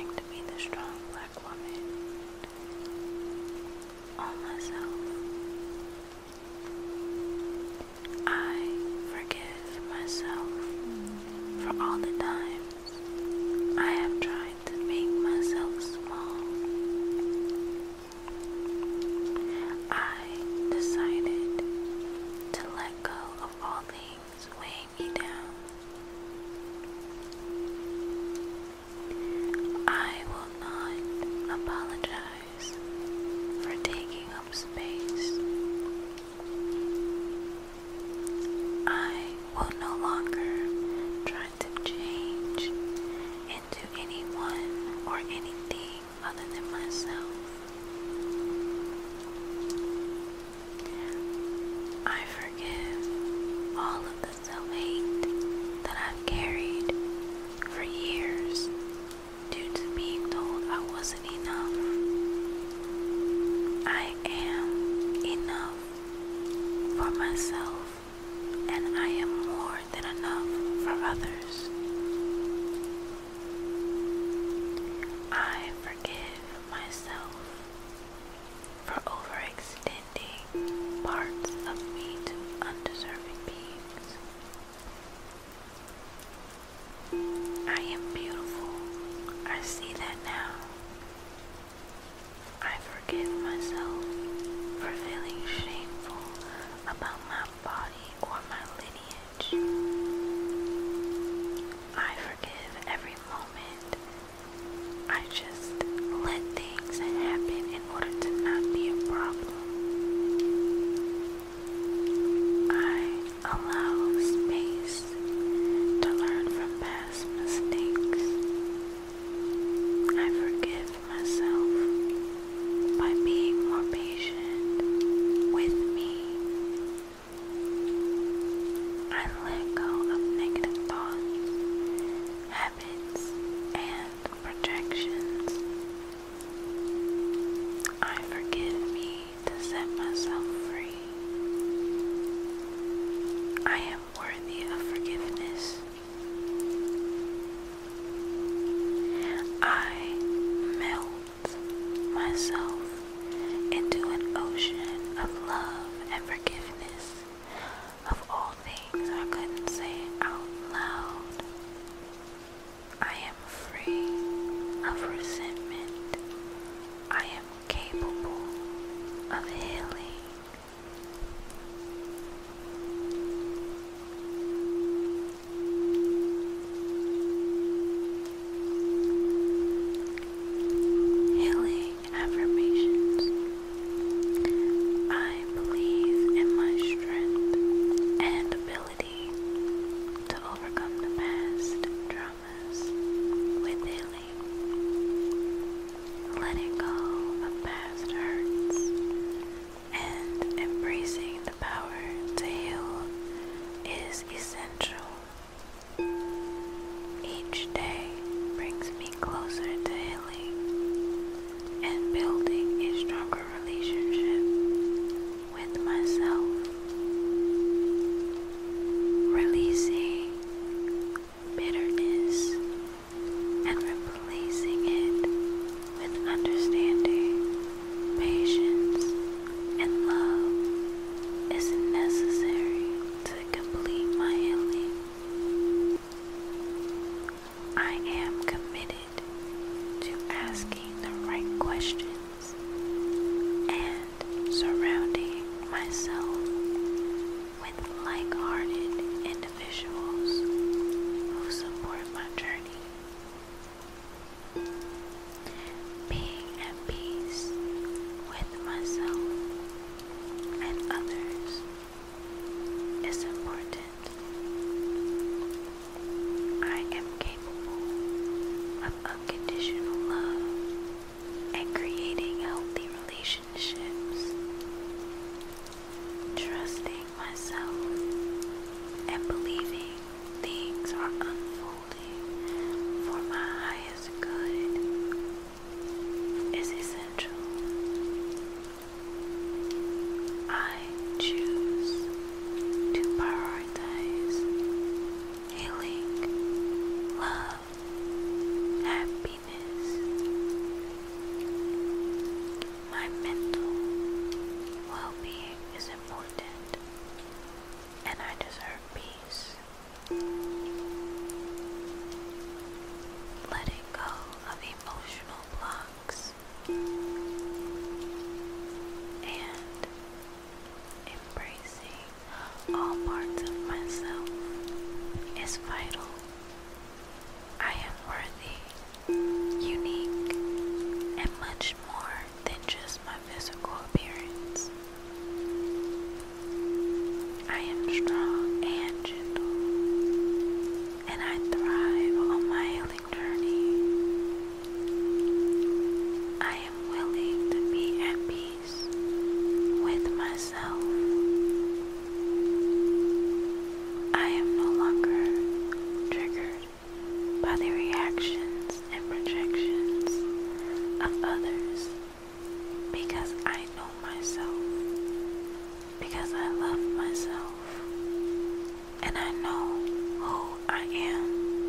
trying to be the strong black woman on myself. I forgive myself for all the times I have tried to make myself small. I decided to let go of all things weighing me down. I will not apologize for taking up space. I will no longer try to change into anyone or anything other than myself. I forgive all of the self-hate that I've carried for years due to being told I wasn't enough. I am enough for myself, and I am more than enough for others. I forgive myself for overextending parts of me to undeserving beings. I am beautiful. I see that now. I forgive myself for feeling shameful about my body or my lineage. I forgive every moment I just let things happen in order to not be a problem. I allow space to learn from past mistakes. I forgive myself by being more patient with me. I let go of negative thoughts, habits, and projections. I forgive me to set myself free. I am worthy of forgiveness. I melt myself into an ocean of love and forgiveness of all things I couldn't say out loud. I am free of resentment. I am capable of healing. Healing affirmations. I believe in my strength and ability to overcome the past traumas with healing. Letting go of past hurts and embracing the power to heal is essential. Each day brings me closer to healing and building a stronger relationship with myself. Releasing bitterness and replacing it with understanding, patience, and love is necessary to complete my healing. I am committed to asking the right questions and surrounding myself with like-hearted individuals who support my journey. Being at peace with myself and others is important. I am capable of unconditional love and creating healthy relationships. Trusting myself and believing things are unfolding for my highest good and I know who I am.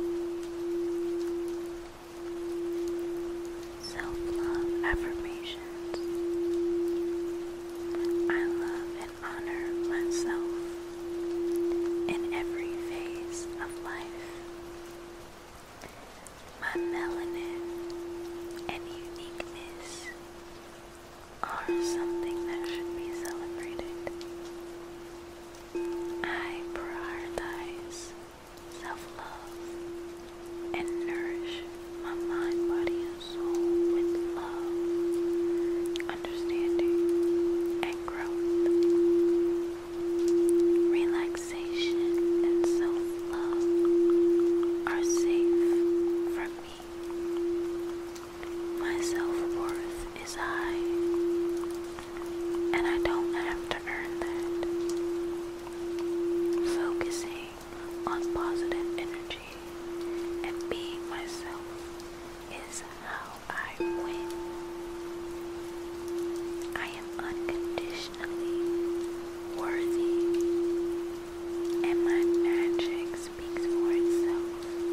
Self-love affirmations. I love and honor myself in every phase of life. My melanin and uniqueness are something that should be celebrated. I prioritize self-love and nourish my mind, body, and soul with love, understanding, and growth. Relaxation and self-love are safe for me. My self-worth is high, and I don't have to earn that. Focusing on positive energy and being myself is how I win. I am unconditionally worthy, and my magic speaks for itself.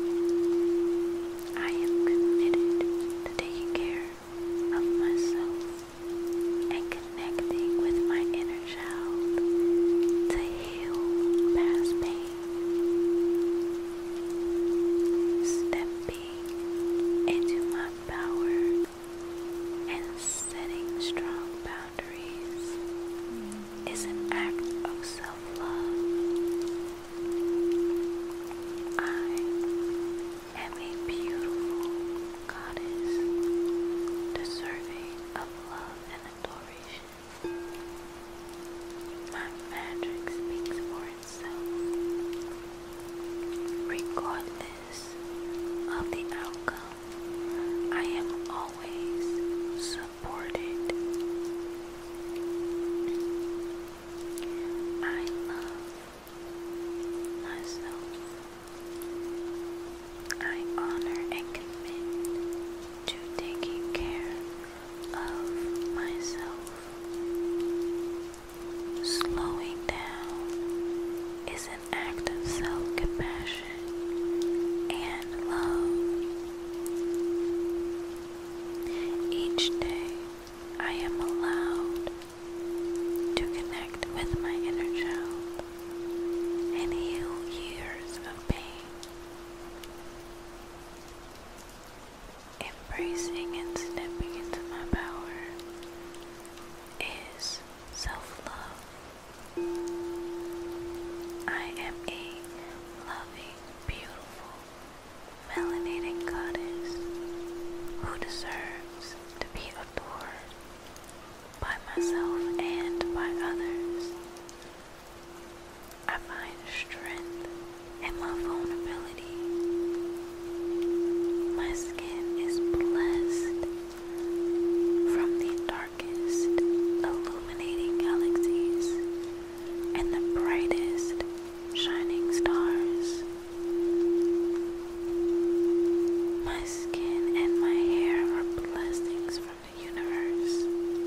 I am committed to taking care of myself and connecting with my inner child to heal past pain. Stepping into my power and setting strong boundaries is an act of self-love. I am a beautiful goddess, deserving of love and adoration. My magic speaks for itself, regardless of the outcome. I am always supported. I love myself. I honor and commit to taking care of myself. Slowing down is an act of self-compassion and love. Each day, I am allowed to connect with my inner child and heal years of pain. Embracing and stepping into my power is self-love. I am a loving, beautiful, melanated goddess who deserves to be adored by myself and by others. I find strength in my vulnerability. My skin is blessed from the darkest, illuminating galaxies and the brightest, shining stars. My skin and my hair are blessings from the universe.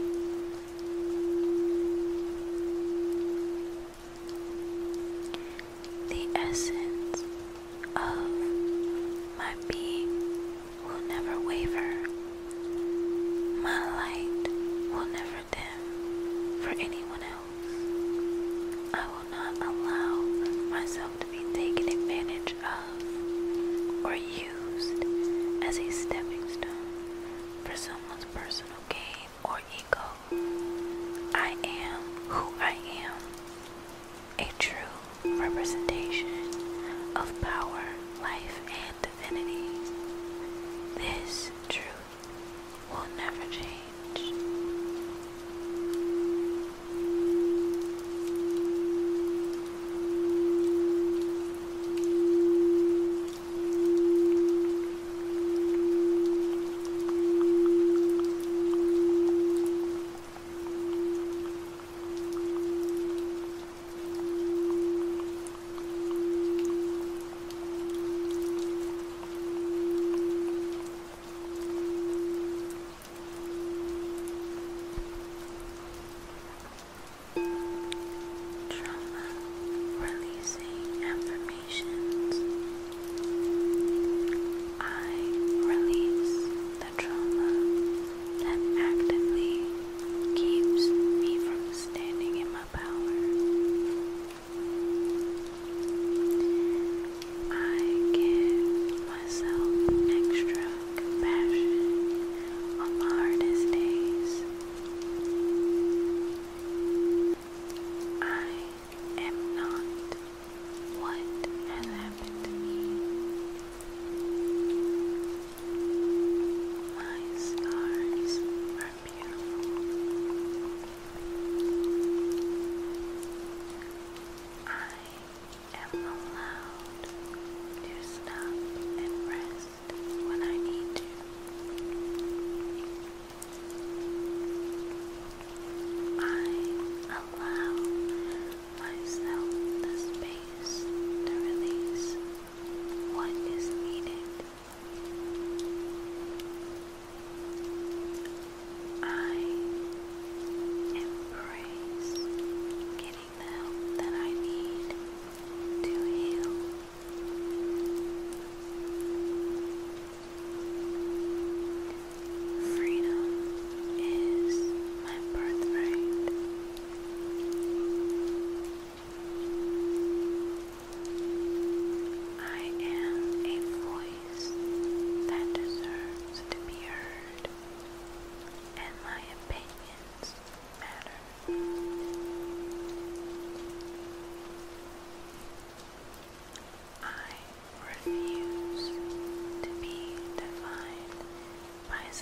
The essence of my being will never waver. My light will never dim for anyone else. I will not allow myself to be taken advantage of or used as a stepping stone for someone's personal gain or ego. I am who I am, a true representation of power, life, and divinity. This truth will never change.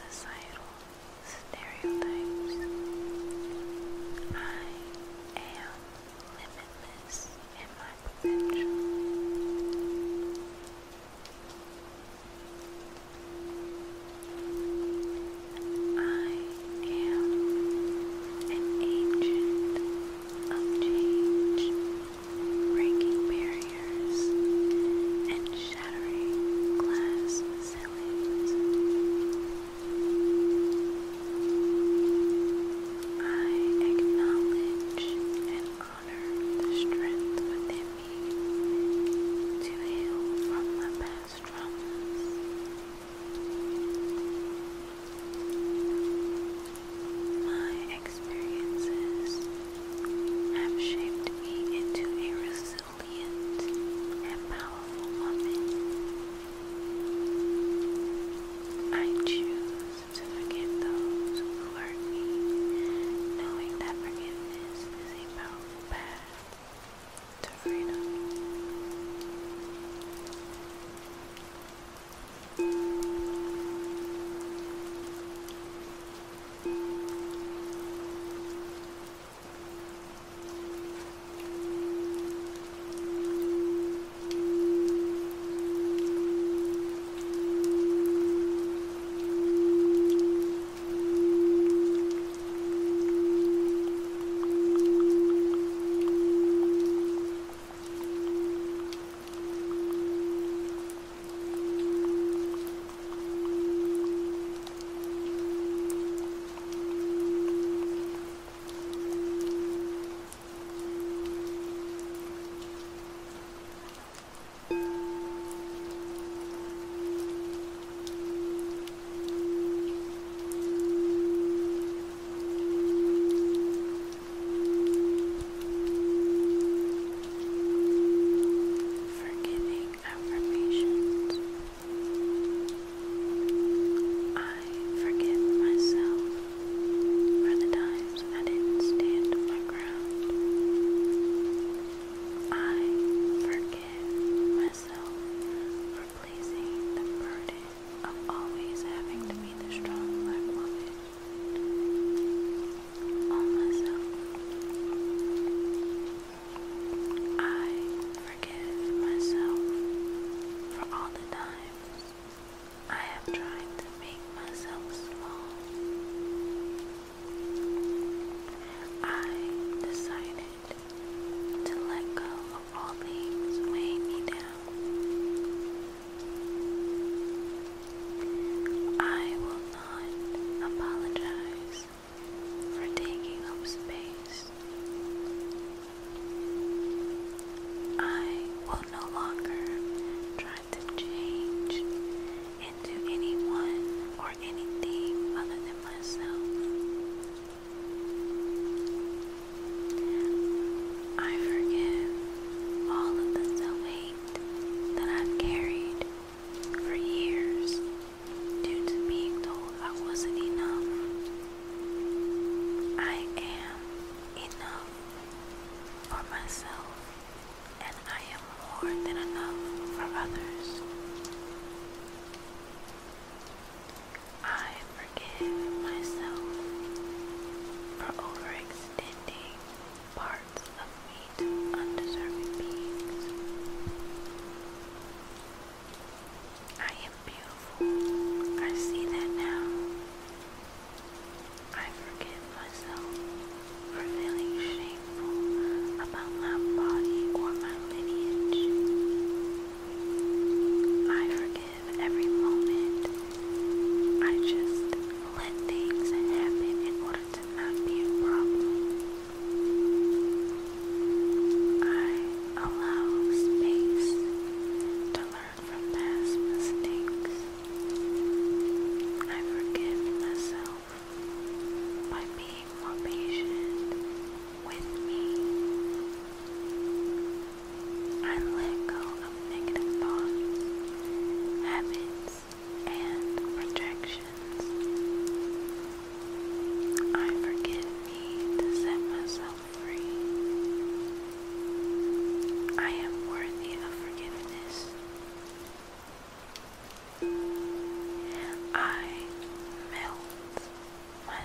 societal stereotypes. I am limitless in my potential. I am an agent of change, breaking barriers and shattering glass ceilings.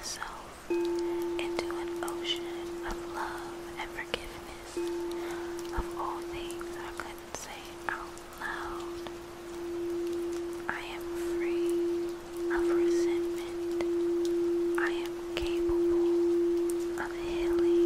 myself into an ocean of love and forgiveness of all things I couldn't say out loud. I am free of resentment. I am capable of healing.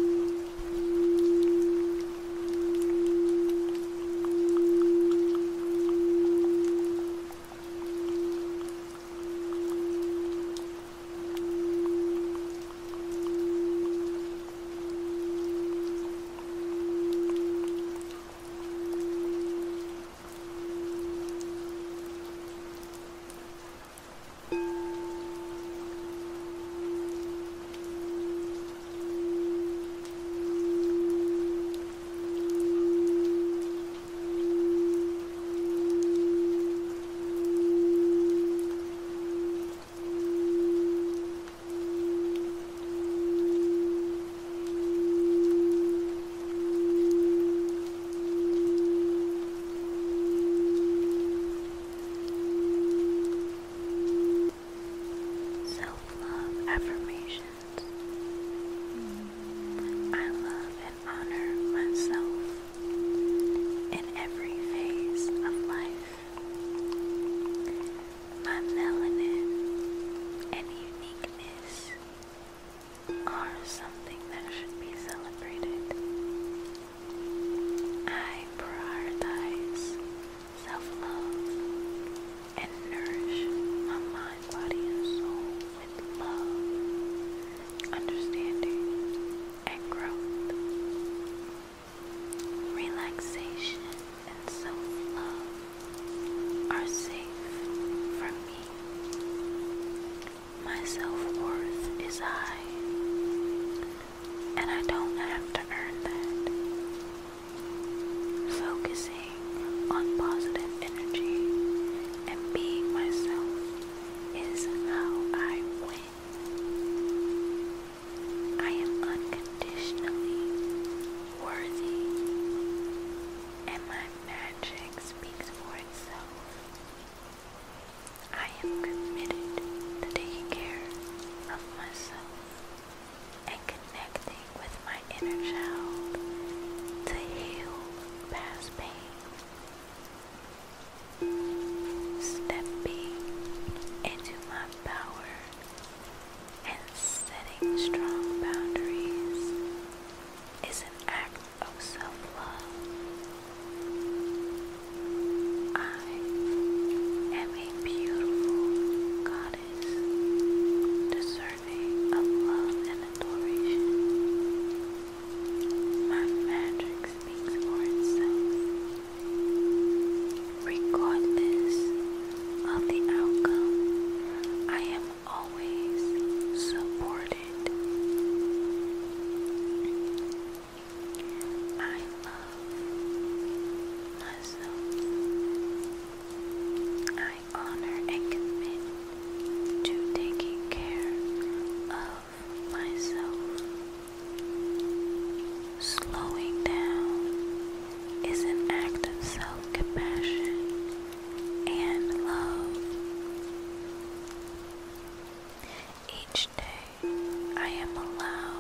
Self-love affirmations. I love and honor myself in every phase of life. My melanin and uniqueness are something that should be celebrated. I prioritize self-love and nourish my mind, body, and soul with love, understanding, and growth. Relaxation and self-love are safe for me. My self-worth is high, and I don't have to earn that. Focusing on positive energy and being myself is how I win. I am unconditionally worthy, and my magic speaks for itself. I am committed to taking care of myself and connecting with my inner child to heal past pain. Stepping into my power and setting strong boundaries is an act of self-love. I am a beautiful goddess, deserving of love and adoration. My magic speaks for itself. Regardless of the outcome, I am always supported. I love myself. I honor and commit to taking care of myself. Slowing down is an act of self-compassion and love. Each day I am allowed